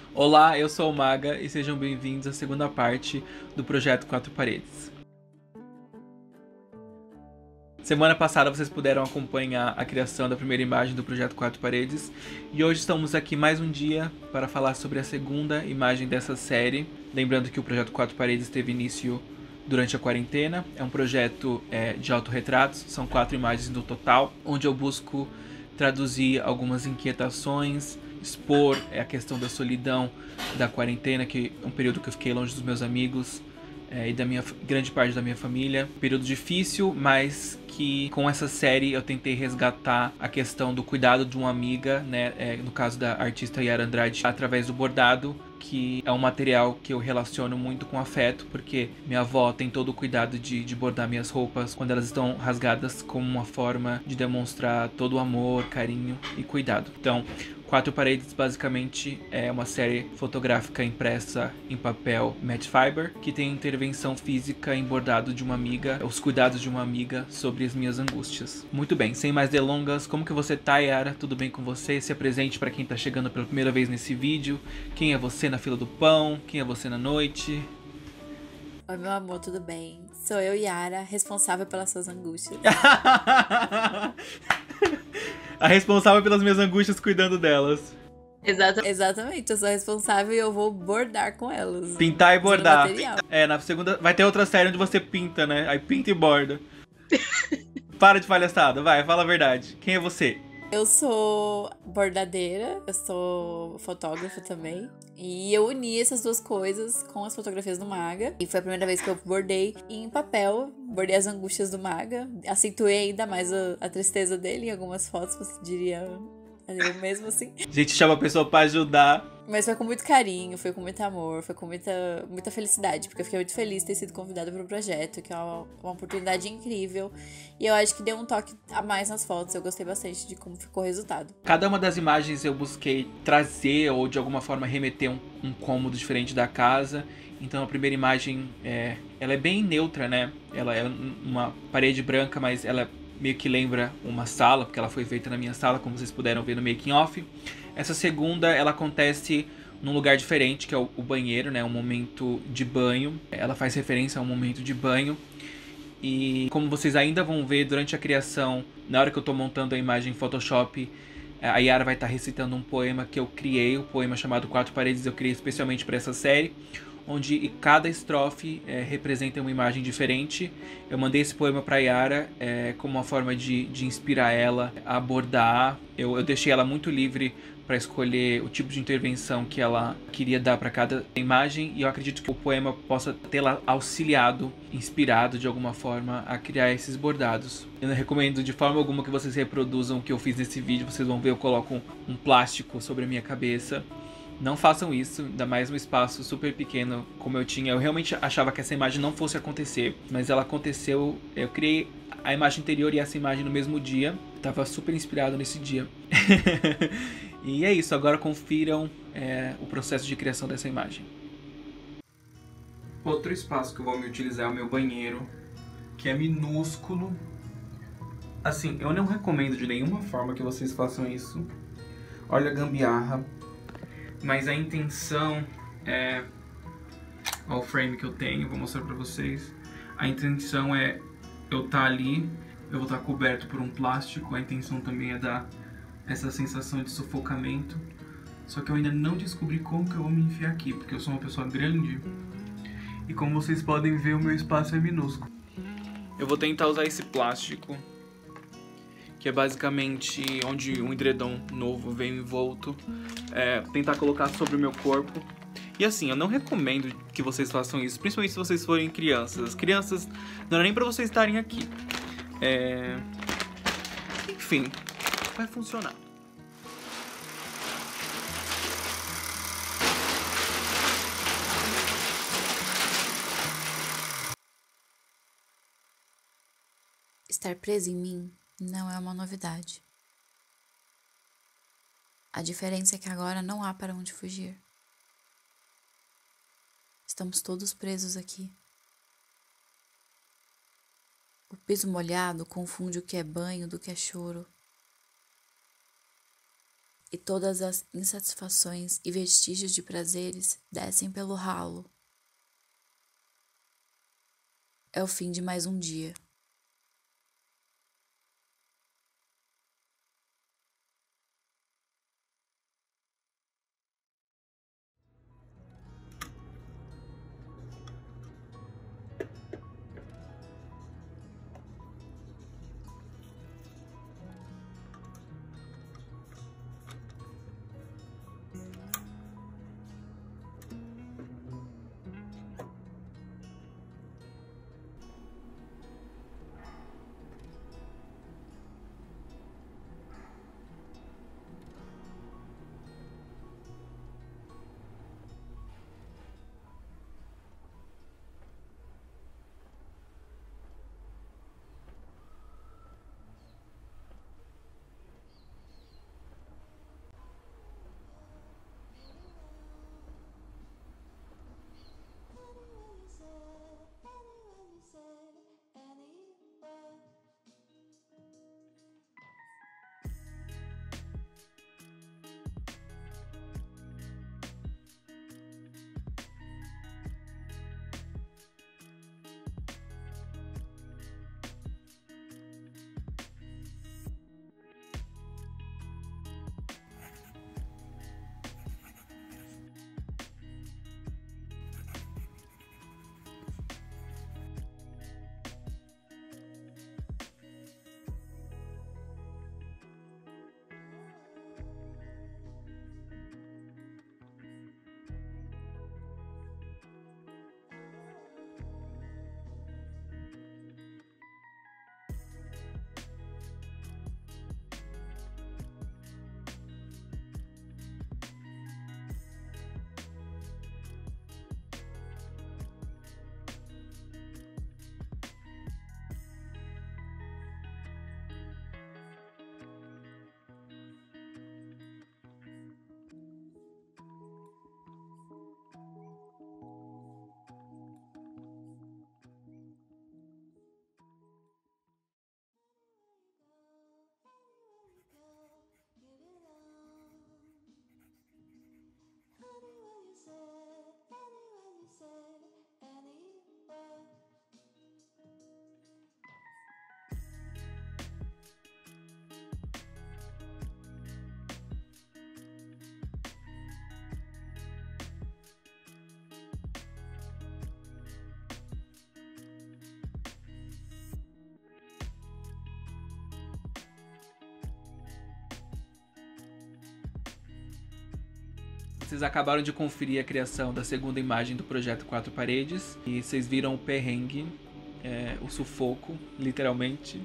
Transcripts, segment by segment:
Olá, eu sou o Maga e sejam bem-vindos à segunda parte do projeto Quatro Paredes. Semana passada vocês puderam acompanhar a criação da primeira imagem do projeto Quatro Paredes e hoje estamos aqui mais um dia para falar sobre a segunda imagem dessa série. Lembrando que o projeto Quatro Paredes teve início durante a quarentena. É um projeto de autorretratos, são 4 imagens no total, onde eu busco traduzir algumas inquietações, expor a questão da solidão da quarentena, que é um período que eu fiquei longe dos meus amigos e da minha grande parte da minha família. Período difícil, mas que com essa série eu tentei resgatar a questão do cuidado de uma amiga, né? No caso da artista Yara Andrade, através do bordado, que é um material que eu relaciono muito com afeto, porque minha avó tem todo o cuidado de bordar minhas roupas quando elas estão rasgadas, como uma forma de demonstrar todo o amor, carinho e cuidado. Então, Quatro Paredes basicamente é uma série fotográfica impressa em papel matte fiber, que tem intervenção física em bordado de uma amiga, os cuidados de uma amiga sobre as minhas angústias. Muito bem, sem mais delongas, como que você tá, Yara? Tudo bem com você? Se apresente para quem tá chegando pela primeira vez nesse vídeo. Quem é você na fila do pão? Quem é você na noite? Oi, meu amor, tudo bem? Sou eu, Yara, responsável pelas suas angústias. A responsável pelas minhas angústias cuidando delas. Exatamente, eu sou responsável e eu vou bordar com elas. Pintar e Usando bordar. material. Na segunda vai ter outra série onde você pinta, né? Aí pinta e borda. Para de palhaçada, vai, fala a verdade. Quem é você? Eu sou bordadeira, eu sou fotógrafa também. E eu uni essas duas coisas com as fotografias do Maga. E foi a primeira vez que eu bordei em papel. Bordei as angústias do Maga. Acentuei ainda mais a tristeza dele em algumas fotos, você diria. Eu mesmo assim. A gente chama a pessoa pra ajudar. Mas foi com muito carinho, foi com muito amor, foi com muita felicidade, porque eu fiquei muito feliz de ter sido convidada para o projeto, que é uma oportunidade incrível. E eu acho que deu um toque a mais nas fotos, eu gostei bastante de como ficou o resultado. Cada uma das imagens eu busquei trazer ou de alguma forma remeter um cômodo diferente da casa. Então a primeira imagem ela é bem neutra, né? Ela é uma parede branca, mas ela meio que lembra uma sala, porque ela foi feita na minha sala, como vocês puderam ver no making off. Essa segunda, ela acontece num lugar diferente, que é o banheiro, né? Um momento de banho. Ela faz referência a um momento de banho. E como vocês ainda vão ver durante a criação, na hora que eu tô montando a imagem em Photoshop, a Yara vai estar recitando um poema que eu criei, o poema chamado Quatro Paredes, eu criei especialmente para essa série, onde cada estrofe representa uma imagem diferente. Eu mandei esse poema para Yara como uma forma de inspirar ela a abordar. Eu deixei ela muito livre para escolher o tipo de intervenção que ela queria dar para cada imagem, e eu acredito que o poema possa tê-la auxiliado, inspirado de alguma forma a criar esses bordados. Eu não recomendo de forma alguma que vocês reproduzam o que eu fiz nesse vídeo. Vocês vão ver, eu coloco um plástico sobre a minha cabeça. Não façam isso, ainda mais um espaço super pequeno como eu tinha. Eu realmente achava que essa imagem não fosse acontecer, mas ela aconteceu. Eu criei a imagem anterior e essa imagem no mesmo dia. Tava super inspirado nesse dia. E é isso, agora confiram o processo de criação dessa imagem. Outro espaço que eu vou me utilizar é o meu banheiro, que é minúsculo. Assim, eu não recomendo de nenhuma forma que vocês façam isso. Olha a gambiarra. Mas a intenção é... Olha o frame que eu tenho, vou mostrar pra vocês. A intenção é eu estar ali, eu vou estar coberto por um plástico. A intenção também é dar essa sensação de sufocamento. Só que eu ainda não descobri como que eu vou me enfiar aqui, porque eu sou uma pessoa grande. E como vocês podem ver, o meu espaço é minúsculo. Eu vou tentar usar esse plástico, que é basicamente onde um edredom novo vem envolto. Tentar colocar sobre o meu corpo. E assim, eu não recomendo que vocês façam isso, principalmente se vocês forem crianças. As crianças não é nem pra vocês estarem aqui. Enfim, vai funcionar. Estar preso em mim não é uma novidade. A diferença é que agora não há para onde fugir. Estamos todos presos aqui. O piso molhado confunde o que é banho do que é choro. e todas as insatisfações e vestígios de prazeres descem pelo ralo. É o fim de mais um dia. Vocês acabaram de conferir a criação da segunda imagem do projeto Quatro Paredes e vocês viram o perrengue, o sufoco, literalmente,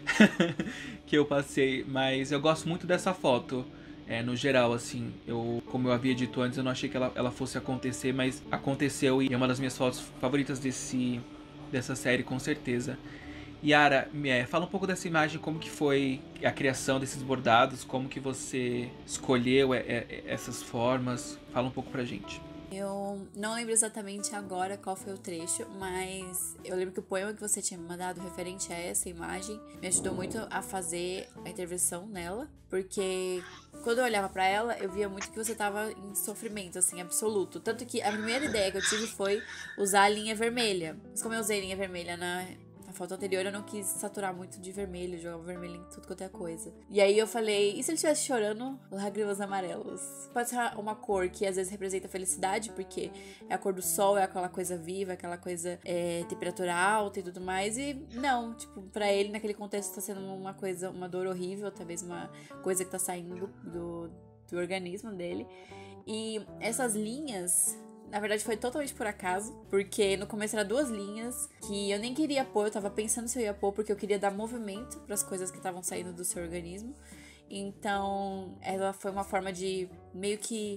que eu passei. Mas eu gosto muito dessa foto, no geral, assim. Como eu havia dito antes, eu não achei que ela fosse acontecer, mas aconteceu e é uma das minhas fotos favoritas dessa série, com certeza. Yara, fala um pouco dessa imagem, como que foi a criação desses bordados, como que você escolheu essas formas, fala um pouco pra gente. Eu não lembro exatamente agora qual foi o trecho, mas eu lembro que o poema que você tinha me mandado referente a essa imagem me ajudou muito a fazer a intervenção nela, porque quando eu olhava pra ela, eu via muito que você tava em sofrimento, assim, absoluto. Tanto que a primeira ideia que eu tive foi usar a linha vermelha. Mas como eu usei linha vermelha na foto anterior, eu não quis saturar muito de vermelho, jogar vermelho em tudo quanto é coisa. E aí eu falei, e se ele estivesse chorando lágrimas amarelas? Pode ser uma cor que às vezes representa felicidade, porque é a cor do sol, é aquela coisa viva, aquela coisa temperatura alta e tudo mais. E não, tipo, pra ele naquele contexto tá sendo uma coisa, uma dor horrível, talvez uma coisa que tá saindo do organismo dele. E essas linhas, na verdade, foi totalmente por acaso, porque no começo era 2 linhas que eu nem queria pôr, eu tava pensando se eu ia pôr, porque eu queria dar movimento pras coisas que estavam saindo do seu organismo. Então, ela foi uma forma de meio que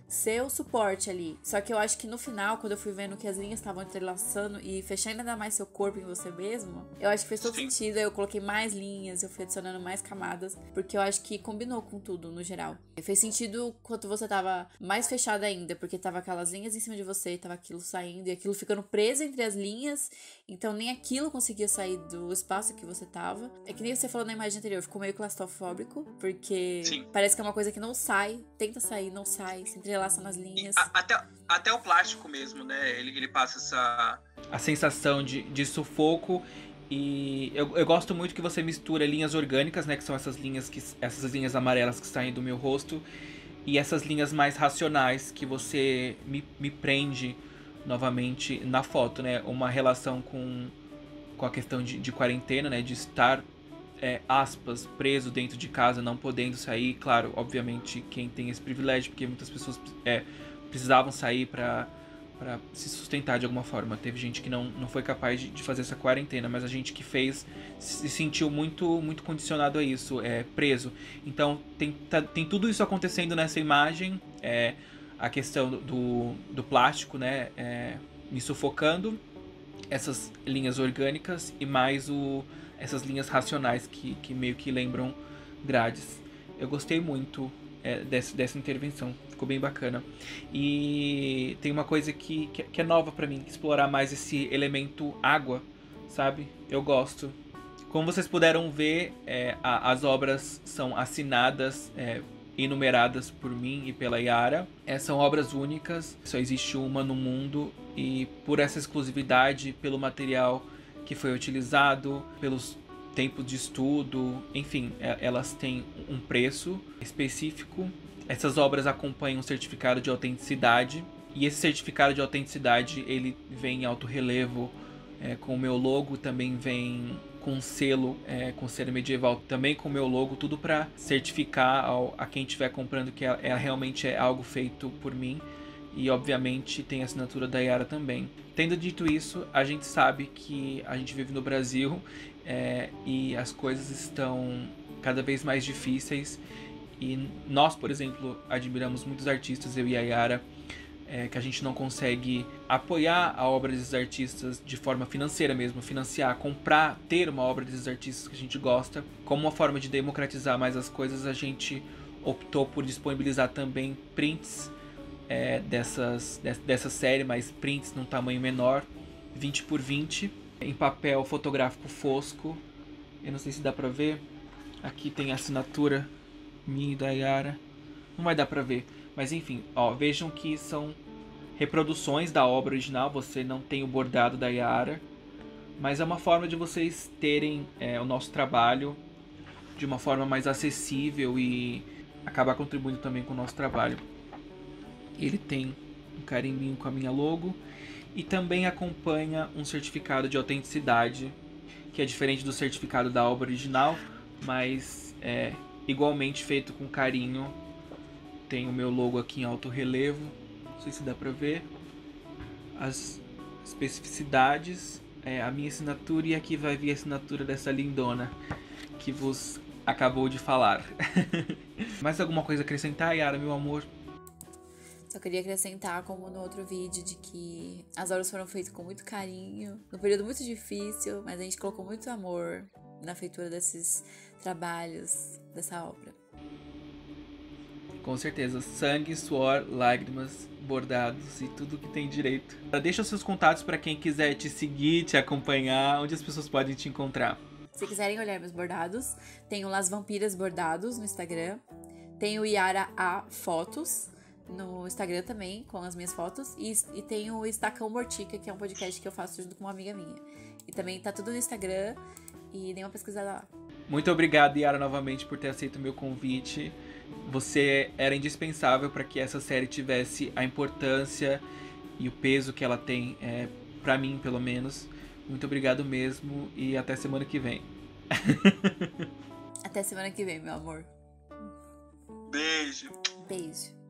ser o suporte ali. Só que eu acho que no final, quando eu fui vendo que as linhas estavam entrelaçando e fechando ainda mais seu corpo em você mesmo, eu acho que fez todo sentido. Aí eu coloquei mais linhas, eu fui adicionando mais camadas, porque eu acho que combinou com tudo, no geral. E fez sentido quando você tava mais fechada ainda, porque tava aquelas linhas em cima de você, e tava aquilo saindo, e aquilo ficando preso entre as linhas, então nem aquilo conseguia sair do espaço que você tava. É que nem você falou na imagem anterior, ficou meio claustrofóbico, porque parece que é uma coisa que não sai, tenta sair, não sai, se entrelaça nas linhas. Até o plástico mesmo, né? Ele passa essa... A sensação de sufoco. E eu gosto muito que você mistura linhas orgânicas, né? Que são essas linhas amarelas que saem do meu rosto. E essas linhas mais racionais que você me prende novamente na foto, né? Uma relação com a questão de quarentena, né? De estar, aspas, preso dentro de casa, não podendo sair. Claro, obviamente, quem tem esse privilégio, porque muitas pessoas precisavam sair para se sustentar de alguma forma. Teve gente que não foi capaz de fazer essa quarentena, mas a gente que fez se sentiu muito, muito condicionado a isso, preso. Então tem tudo isso acontecendo nessa imagem, a questão do plástico, né, me sufocando, essas linhas orgânicas e mais essas linhas racionais que meio que lembram grades. Eu gostei muito dessa intervenção, ficou bem bacana. E tem uma coisa que é nova pra mim, explorar mais esse elemento água, sabe? Eu gosto. Como vocês puderam ver, as obras são assinadas e numeradas por mim e pela Yara. São obras únicas, só existe uma no mundo, e por essa exclusividade, pelo material que foi utilizado, pelos tempos de estudo, enfim, elas têm um preço específico. Essas obras acompanham um certificado de autenticidade, e esse certificado de autenticidade ele vem em alto relevo com o meu logo, também vem com selo medieval, também com o meu logo, tudo para certificar a quem estiver comprando que realmente é algo feito por mim. E obviamente tem a assinatura da Yara também. Tendo dito isso, a gente sabe que a gente vive no Brasil e as coisas estão cada vez mais difíceis. E nós, por exemplo, admiramos muitos artistas, eu e a Yara, que a gente não consegue apoiar a obra desses artistas de forma financeira mesmo, financiar, comprar, ter uma obra desses artistas que a gente gosta. Como uma forma de democratizar mais as coisas, a gente optou por disponibilizar também prints dessa série, mas prints num tamanho menor, 20x20, em papel fotográfico fosco. Eu não sei se dá pra ver. Aqui tem a assinatura minha e da Yara. Não vai dar pra ver, mas enfim, vejam que são reproduções da obra original. Você não tem o bordado da Yara, mas é uma forma de vocês terem o nosso trabalho de uma forma mais acessível e acabar contribuindo também com o nosso trabalho. Ele tem um carimbinho com a minha logo e também acompanha um certificado de autenticidade, que é diferente do certificado da obra original, mas é igualmente feito com carinho. Tem o meu logo aqui em alto relevo, não sei se dá pra ver, as especificidades, a minha assinatura, e aqui vai vir a assinatura dessa lindona que vos acabou de falar. Mais alguma coisa a acrescentar, Yara, meu amor? Só queria acrescentar, como no outro vídeo, de que as obras foram feitas com muito carinho, num período muito difícil, mas a gente colocou muito amor na feitura desses trabalhos, dessa obra. Com certeza, sangue, suor, lágrimas, bordados e tudo que tem direito. Deixa os seus contatos para quem quiser te seguir, te acompanhar, onde as pessoas podem te encontrar. Se quiserem olhar meus bordados, tem o Las Vampiras Bordados no Instagram, tem o Yara A Fotos no Instagram também, com as minhas fotos, e tem o Estacão Mortica, que é um podcast que eu faço junto com uma amiga minha. E também tá tudo no Instagram, e dê uma pesquisada lá. Muito obrigado, Yara, novamente por ter aceito o meu convite. Você era indispensável para que essa série tivesse a importância e o peso que ela tem, para mim, pelo menos. Muito obrigado mesmo, e até semana que vem. Até semana que vem, meu amor. Beijo. Beijo.